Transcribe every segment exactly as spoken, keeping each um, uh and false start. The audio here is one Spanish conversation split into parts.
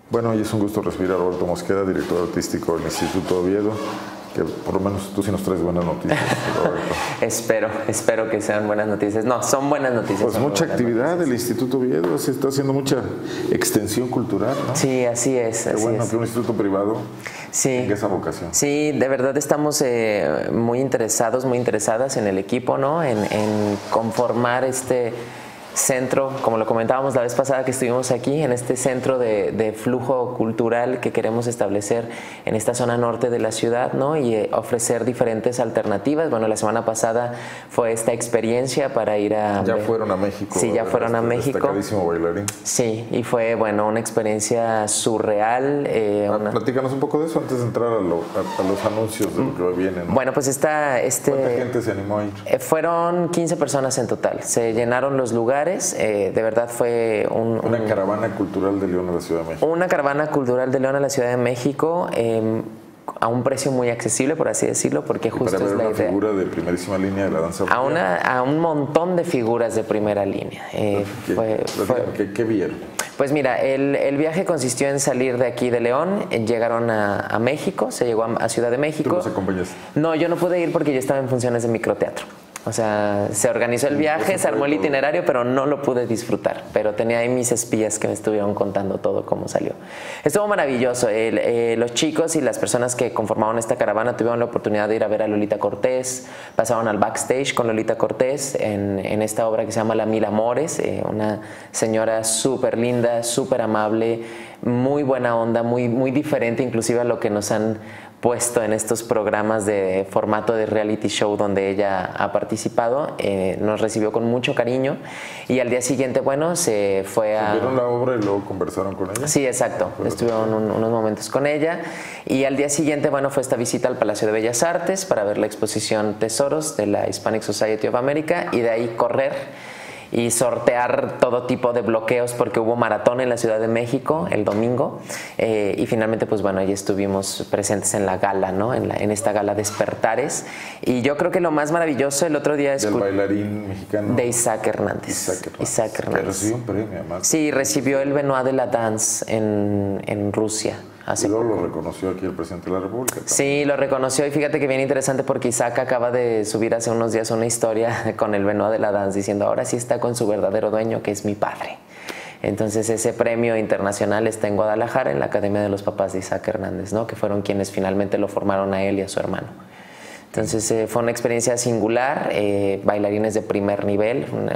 Bueno, y es un gusto recibir a Roberto Mosqueda, director artístico del Instituto Oviedo, que por lo menos tú sí nos traes buenas noticias, Roberto. espero, espero que sean buenas noticias. No, son buenas noticias. Pues mucha actividad del Instituto Oviedo, se está haciendo mucha extensión cultural, ¿no? Sí, así es. Qué así bueno es. que un instituto privado sí. tenga esa vocación. Sí, de verdad estamos eh, muy interesados, muy interesadas en el equipo, ¿no? En, en conformar este centro, como lo comentábamos la vez pasada que estuvimos aquí, en este centro de, de flujo cultural que queremos establecer en esta zona norte de la ciudad, ¿no? Y eh, ofrecer diferentes alternativas. Bueno, la semana pasada fue esta experiencia para ir a... Ya ver. fueron a México. Sí, ya fueron a México. Destacadísimo bailarín. Sí, y fue, bueno, una experiencia surreal. Eh, ah, una... Platícanos un poco de eso antes de entrar a, lo, a, a los anuncios de lo que vienen, ¿no? Bueno, pues esta... Este, ¿Cuánta gente se animó a ir? Eh, fueron quince personas en total. Se llenaron los lugares. Eh, de verdad fue un, una un, caravana cultural de León a la Ciudad de México. Una caravana cultural de León a la Ciudad de México eh, a un precio muy accesible, por así decirlo, porque y justo para ver es la una idea. figura de primerísima línea de la danza. A, una, a un montón de figuras de primera línea. Eh, ¿Qué, fue, fue, ¿qué, ¿Qué vieron? Pues mira, el, el viaje consistió en salir de aquí de León, llegaron a, a México, se llegó a, a Ciudad de México. ¿Tú los acompañaste? No, yo no pude ir porque yo estaba en funciones de microteatro. O sea, se organizó el viaje, se armó el itinerario, pero no lo pude disfrutar. Pero tenía ahí mis espías que me estuvieron contando todo cómo salió. Estuvo maravilloso. El, eh, los chicos y las personas que conformaban esta caravana tuvieron la oportunidad de ir a ver a Lolita Cortés. Pasaron al backstage con Lolita Cortés en, en esta obra que se llama La Mil Amores. Eh, una señora súper linda, súper amable, muy buena onda, muy, muy diferente inclusive a lo que nos han puesto en estos programas de formato de reality show donde ella ha participado. Eh, nos recibió con mucho cariño y al día siguiente, bueno, se fue a... ¿Vieron la obra y luego conversaron con ella? Sí, exacto. Estuvieron un, unos momentos con ella y al día siguiente, bueno, fue esta visita al Palacio de Bellas Artes para ver la exposición Tesoros de la Hispanic Society of America y de ahí correr y sortear todo tipo de bloqueos porque hubo maratón en la Ciudad de México el domingo eh, y finalmente pues bueno, ahí estuvimos presentes en la gala, ¿no? En, la, en esta gala Despertares y yo creo que lo más maravilloso el otro día es del bailarín mexicano de Isaac Hernández. Isaac Hernández. Isaac Hernández. Que recibió un premio además. Sí, recibió el Benoit de la Dance en, en Rusia. Hace y luego poco. Lo reconoció aquí el presidente de la República. También. Sí, lo reconoció y fíjate que bien interesante porque Isaac acaba de subir hace unos días una historia con el Benoit de la Dance diciendo ahora sí está con su verdadero dueño que es mi padre. Entonces ese premio internacional está en Guadalajara en la Academia de los Papás de Isaac Hernández, ¿no? Que fueron quienes finalmente lo formaron a él y a su hermano. Entonces eh, fue una experiencia singular, eh, bailarines de primer nivel. Una,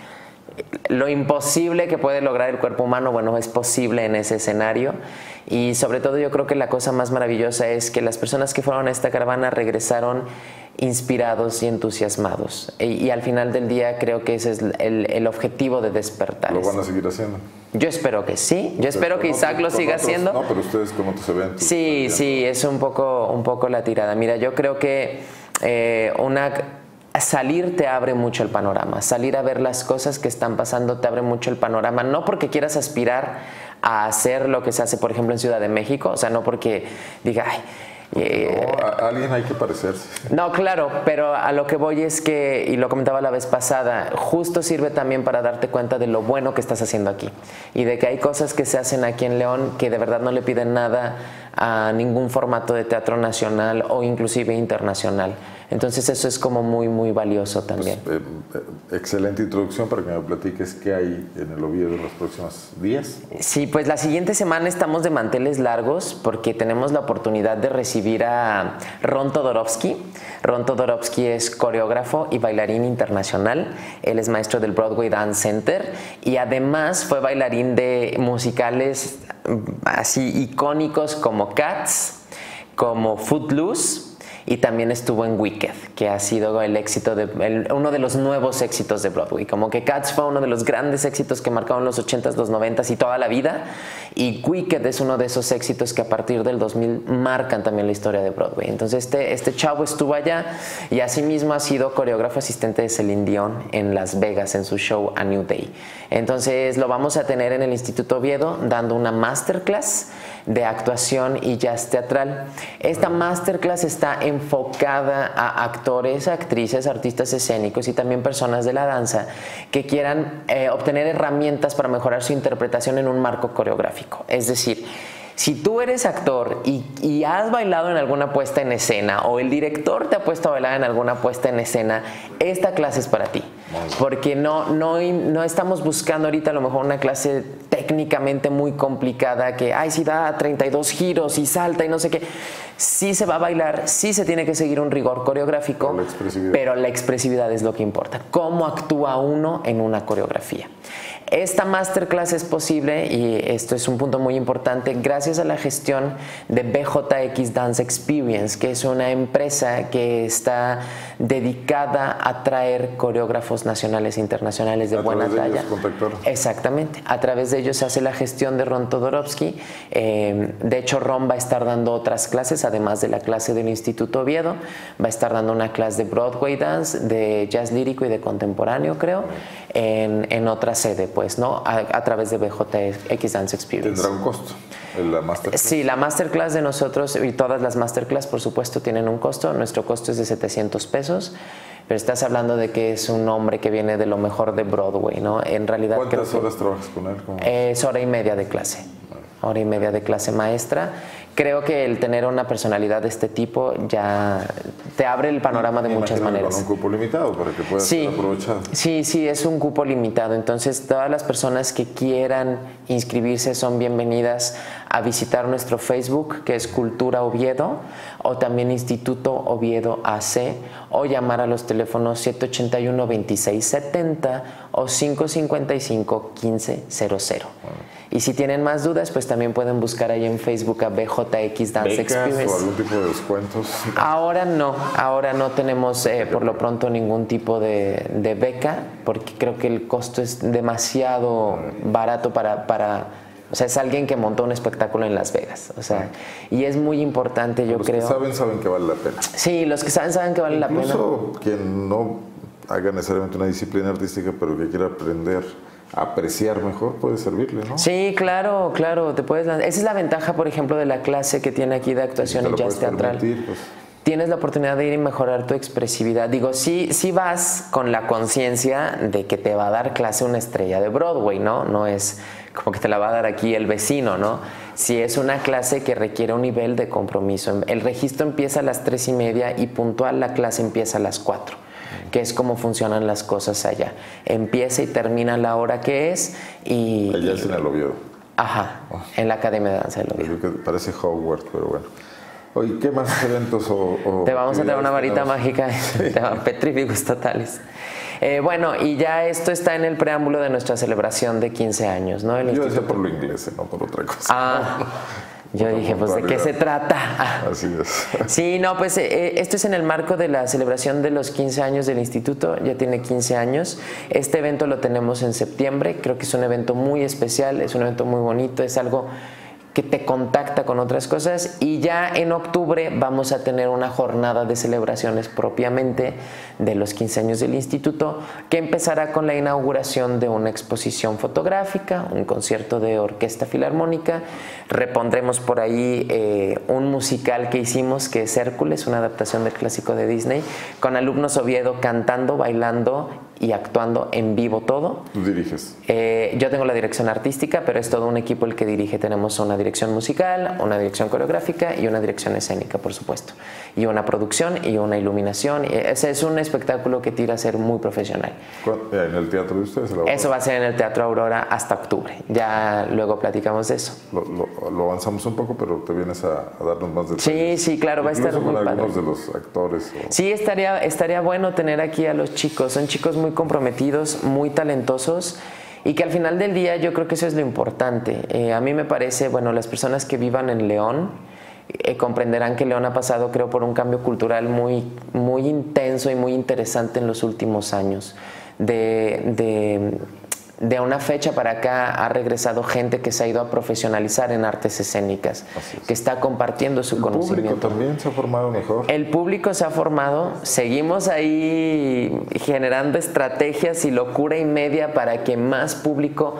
lo imposible que puede lograr el cuerpo humano, bueno, es posible en ese escenario y sobre todo yo creo que la cosa más maravillosa es que las personas que fueron a esta caravana regresaron inspirados y entusiasmados y, y al final del día creo que ese es el, el objetivo de Despertar. ¿Lo van a seguir haciendo? Yo espero que sí, yo espero que Isaac lo siga otros, haciendo. No, pero ustedes con otros eventos. Sí, sí, es un poco, un poco la tirada. Mira, yo creo que eh, una... salir te abre mucho el panorama, salir a ver las cosas que están pasando te abre mucho el panorama, no porque quieras aspirar a hacer lo que se hace por ejemplo en Ciudad de México, o sea, no porque diga, ay, eh, no, a alguien hay que parecerse. No, claro, pero a lo que voy es que, y lo comentaba la vez pasada, justo sirve también para darte cuenta de lo bueno que estás haciendo aquí y de que hay cosas que se hacen aquí en León que de verdad no le piden nada a ningún formato de teatro nacional o inclusive internacional. Entonces eso es como muy, muy valioso también. Pues, eh, eh, excelente introducción para que me platiques qué hay en el Oviedo en los próximos días. Sí, pues la siguiente semana estamos de manteles largos porque tenemos la oportunidad de recibir a Ron Todorovsky. Ron Todorovsky es coreógrafo y bailarín internacional. Él es maestro del Broadway Dance Center y además fue bailarín de musicales así icónicos como Cats, como Footloose. Y también estuvo en Wicked, que ha sido el éxito de, el, uno de los nuevos éxitos de Broadway. Como que Cats fue uno de los grandes éxitos que marcaron los ochentas, los noventas y toda la vida. Y Wicked es uno de esos éxitos que a partir del dos mil marcan también la historia de Broadway. Entonces este, este chavo estuvo allá y asimismo ha sido coreógrafo asistente de Celine Dion en Las Vegas en su show A New Day. Entonces lo vamos a tener en el Instituto Oviedo dando una masterclass de actuación y jazz teatral. Esta masterclass está enfocada a actores, actrices, artistas escénicos y también personas de la danza que quieran eh, obtener herramientas para mejorar su interpretación en un marco coreográfico. Es decir, si tú eres actor y, y has bailado en alguna puesta en escena o el director te ha puesto a bailar en alguna puesta en escena, esta clase es para ti. Porque no, no, no estamos buscando ahorita a lo mejor una clase técnicamente muy complicada que, ay, si da treinta y dos giros y salta y no sé qué. Sí se va a bailar, sí se tiene que seguir un rigor coreográfico, pero la expresividad, pero la expresividad es lo que importa. Cómo actúa uno en una coreografía. Esta masterclass es posible, y esto es un punto muy importante, gracias a la gestión de B J X Dance Experience, que es una empresa que está dedicada a traer coreógrafos nacionales e internacionales de buena talla. A través de ellos contactaron. Exactamente. A través de ellos se hace la gestión de Ron Todorovsky. Eh, de hecho, Ron va a estar dando otras clases, además de la clase del Instituto Oviedo. Va a estar dando una clase de Broadway Dance, de jazz lírico y de contemporáneo, creo, en, en otra sede, pues, ¿no? A, a través de B J X Dance Experience. ¿Tendrá un costo la masterclass? Sí, la masterclass de nosotros y todas las masterclass, por supuesto, tienen un costo. Nuestro costo es de setecientos pesos. Pero estás hablando de que es un hombre que viene de lo mejor de Broadway, ¿no? En realidad, ¿cuántas creo horas que trabajas con él? ¿Cómo? Es hora y media de clase. Hora y media de clase maestra. Creo que el tener una personalidad de este tipo ya te abre el panorama de Me muchas imagino maneras. Con un cupo limitado para que pueda Sí, ser aprovechado. sí, sí, es un cupo limitado. Entonces, todas las personas que quieran inscribirse son bienvenidas a visitar nuestro Facebook, que es Cultura Oviedo, o también Instituto Oviedo A C, o llamar a los teléfonos siete ochenta y uno, veintiséis setenta o cinco cincuenta y cinco, quince cero cero. Bueno. Y si tienen más dudas, pues también pueden buscar ahí en Facebook a B J X Dance ¿Becas Experience. o algún tipo de descuentos? Ahora no, ahora no tenemos eh, por lo pronto ningún tipo de, de beca, porque creo que el costo es demasiado barato para, para, o sea, es alguien que montó un espectáculo en Las Vegas, o sea, y es muy importante, yo los creo. Los que saben, saben que vale la pena. Sí, los que saben, saben que vale Incluso la pena. Incluso quien no haga necesariamente una disciplina artística, pero que quiera aprender apreciar mejor, puede servirle, ¿no? Sí, claro, claro, te puedes lanzar. Esa es la ventaja, por ejemplo, de la clase que tiene aquí de actuación y jazz teatral. Permitir, pues. Tienes la oportunidad de ir y mejorar tu expresividad. Digo, sí, sí vas con la conciencia de que te va a dar clase una estrella de Broadway, ¿no? No es como que te la va a dar aquí el vecino, ¿no? Sí es una clase que requiere un nivel de compromiso. El registro empieza a las tres y media y puntual la clase empieza a las cuatro. Que es cómo funcionan las cosas allá. Empieza y termina la hora que es y... Allá es en el Oviedo. Ajá, oh. En la Academia de Danza del Oviedo. Que parece Hogwarts, pero bueno. Oye, ¿qué más eventos o...? o Te vamos a traer una varita tenemos? mágica, te van petríficos totales. Eh, bueno, y ya esto está en el preámbulo de nuestra celebración de quince años, ¿no? El Yo Instituto... decía por lo inglés, no por otra cosa. Ah... Yo dije, pues, ¿de qué se trata? Así es. Sí, no, pues eh, esto es en el marco de la celebración de los quince años del instituto, ya tiene quince años. Este evento lo tenemos en septiembre, creo que es un evento muy especial, es un evento muy bonito, es algo que te contacta con otras cosas, y ya en octubre vamos a tener una jornada de celebraciones propiamente de los quince años del instituto, que empezará con la inauguración de una exposición fotográfica, un concierto de orquesta filarmónica, repondremos por ahí eh, un musical que hicimos que es Hércules, una adaptación del clásico de Disney, con alumnos Oviedo cantando, bailando y actuando en vivo todo. ¿Tú diriges? Eh, yo tengo la dirección artística, pero es todo un equipo el que dirige. Tenemos una dirección musical, una dirección coreográfica y una dirección escénica, por supuesto. Y una producción y una iluminación. Ese es un espectáculo que tira a ser muy profesional. ¿En el teatro de ustedes? Eso va a ser en el Teatro Aurora hasta octubre. Ya luego platicamos de eso. Lo, lo, lo avanzamos un poco, pero te vienes a, a darnos más detalles. Sí, sí, claro, va a estar muy con padre. Algunos de los actores. O... Sí, estaría, estaría bueno tener aquí a los chicos. Son chicos muy comprometidos, muy talentosos, y que al final del día yo creo que eso es lo importante. Eh, a mí me parece, bueno, las personas que vivan en León eh, comprenderán que León ha pasado, creo, por un cambio cultural muy, muy intenso y muy interesante en los últimos años. De, de, de una fecha para acá ha regresado gente que se ha ido a profesionalizar en artes escénicas, que está compartiendo su el conocimiento. El público también se ha formado mejor. El público se ha formado, seguimos ahí generando estrategias y locura y media para que más público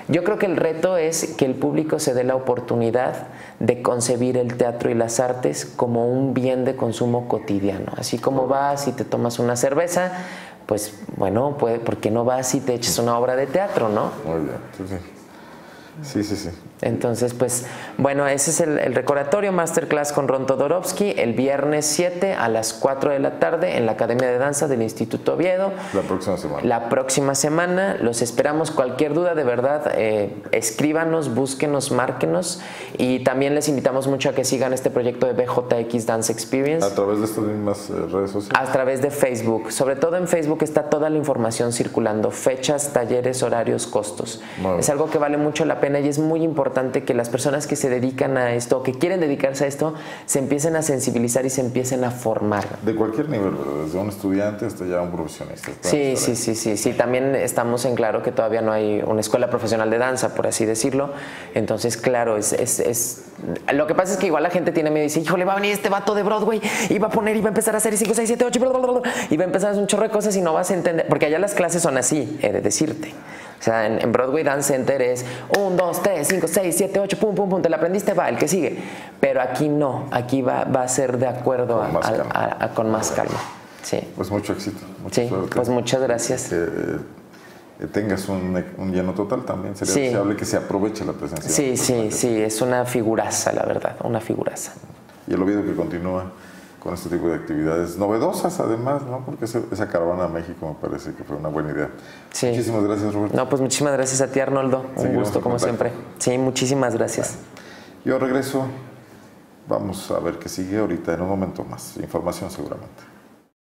Yo creo que el reto es que el público se dé la oportunidad de concebir el teatro y las artes como un bien de consumo cotidiano. Así como vas y te tomas una cerveza, pues bueno, puede, ¿por qué no vas y te echas una obra de teatro, no? Muy bien, sí, sí. Sí, sí, sí. Entonces, pues, bueno, ese es el, el recordatorio, Masterclass con Ron Todorovsky, el viernes siete a las cuatro de la tarde en la Academia de Danza del Instituto Oviedo. La próxima semana. La próxima semana, los esperamos. Cualquier duda, de verdad, eh, escríbanos, búsquenos, márquenos, y también les invitamos mucho a que sigan este proyecto de B J X Dance Experience. A través de estas mismas eh, redes sociales. A través de Facebook. Sobre todo en Facebook está toda la información circulando, fechas, talleres, horarios, costos. Bueno. Es algo que vale mucho la pena y es muy importante que las personas que se dedican a esto, o que quieren dedicarse a esto, se empiecen a sensibilizar y se empiecen a formar. De cualquier nivel, desde un estudiante hasta ya un profesionista. Sí, sí, sí, sí, sí. También estamos en claro que todavía no hay una escuela profesional de danza, por así decirlo. Entonces, claro, es, es, es... lo que pasa es que igual la gente tiene miedo y dice, híjole, va a venir este vato de Broadway y va a poner y va a empezar a hacer cinco, seis, siete, ocho, bla, bla, bla, y va a empezar a hacer un chorro de cosas y no vas a entender, porque allá las clases son así, he de decirte. O sea, en, en Broadway Dance Center es un, dos, tres, cinco, seis, siete, ocho, pum, pum, pum, te la aprendiste, va, el que sigue. Pero aquí no, aquí va, va a ser de acuerdo a, a, a, a, con más calma. Sí. Pues mucho éxito. Mucha sí, suerte. Pues muchas gracias. Que eh, tengas un, un lleno total también. Sería sí. deseable que se aproveche la presencia. Sí, sí, sí, es una figuraza, la verdad, una figuraza. Y el Oviedo que continúa con este tipo de actividades novedosas, además, ¿no? Porque esa, esa caravana a México me parece que fue una buena idea. Sí. Muchísimas gracias, Roberto. No, pues muchísimas gracias a ti, Arnoldo. Un Seguiremos gusto, como siempre. Sí, muchísimas gracias. Bueno, yo regreso. Vamos a ver qué sigue ahorita en un momento más. Información seguramente.